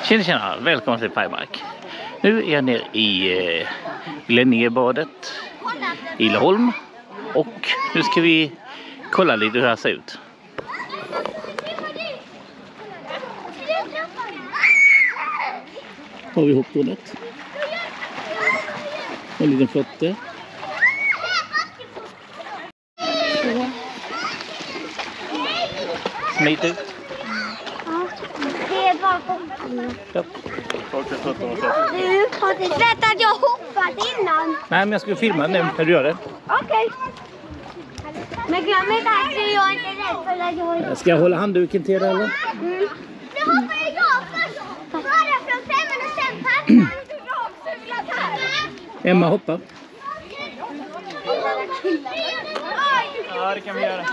Tjena, välkommen till Pajmark. Nu är jag nere i Glenningebadet i Laholm och nu ska vi kolla lite hur det här ser ut. Har vi hopptornet. En liten flotte. Smit ut. Det är bara hopptornet. Ja. Du har inte sett att jag hoppat innan. Nej, men jag ska filma nu när du gör det. Okej. Men glöm inte att jag inte är rädd för att jag... Ska jag hålla handduken till det eller? Nu hoppar jag först. Bara från 5 och sen pappa. Emma hoppar. Ja, det kan vi göra.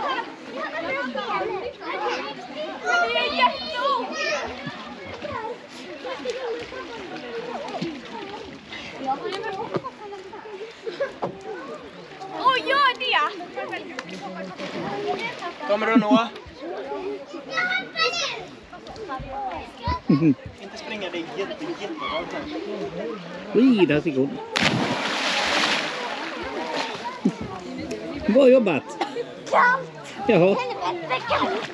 Åh, gör det! Kommer du nå? Inte springa, det är jättebra. Oj, där fick hon. Bra jobbat. Kallt! Jaha. Helvete kallt!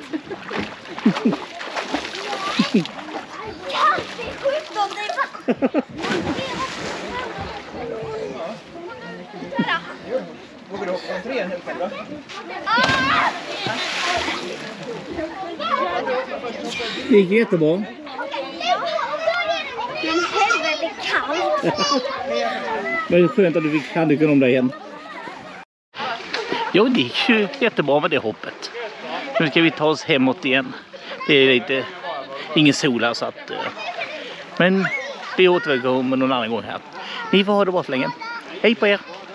Kallt, det är 17, det är Vågar du hoppa från 3 nu själv då? Det gick jättebra. Men helvete kallt! Det är skönt att du fick handduken om dig igen. Jo, det gick ju jättebra med det hoppet. Nu ska vi ta oss hemåt igen. Det är lite ingen sol här så att... Men vi återkommer någon annan gång här. Ni får ha det bra så länge. Hej på er!